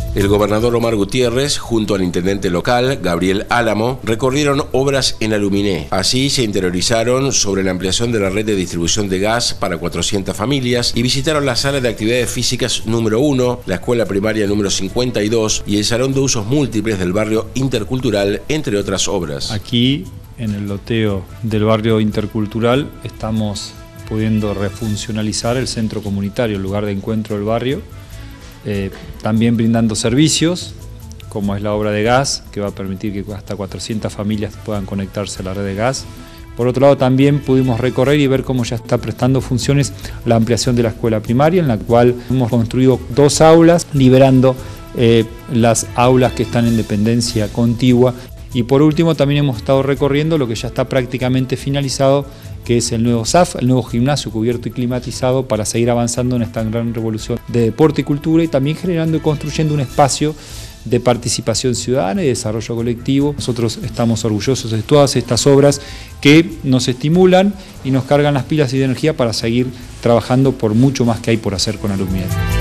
El gobernador Omar Gutiérrez, junto al intendente local, Gabriel Álamo, recorrieron obras en Aluminé. Así se interiorizaron sobre la ampliación de la red de distribución de gas para 400 familias y visitaron la sala de actividades físicas número 1, la escuela primaria número 52 y el salón de usos múltiples del barrio Intercultural, entre otras obras. Aquí, en el loteo del barrio Intercultural, estamos pudiendo refuncionalizar el centro comunitario, el lugar de encuentro del barrio, también brindando servicios, como es la obra de gas, que va a permitir que hasta 400 familias puedan conectarse a la red de gas. Por otro lado, también pudimos recorrer y ver cómo ya está prestando funciones la ampliación de la escuela primaria, en la cual hemos construido 2 aulas, liberando las aulas que están en dependencia contigua. Y por último, también hemos estado recorriendo lo que ya está prácticamente finalizado, que es el nuevo SAF, el nuevo gimnasio cubierto y climatizado, para seguir avanzando en esta gran revolución de deporte y cultura, y también generando y construyendo un espacio de participación ciudadana y desarrollo colectivo. Nosotros estamos orgullosos de todas estas obras que nos estimulan y nos cargan las pilas y de energía para seguir trabajando por mucho más que hay por hacer con Aluminé.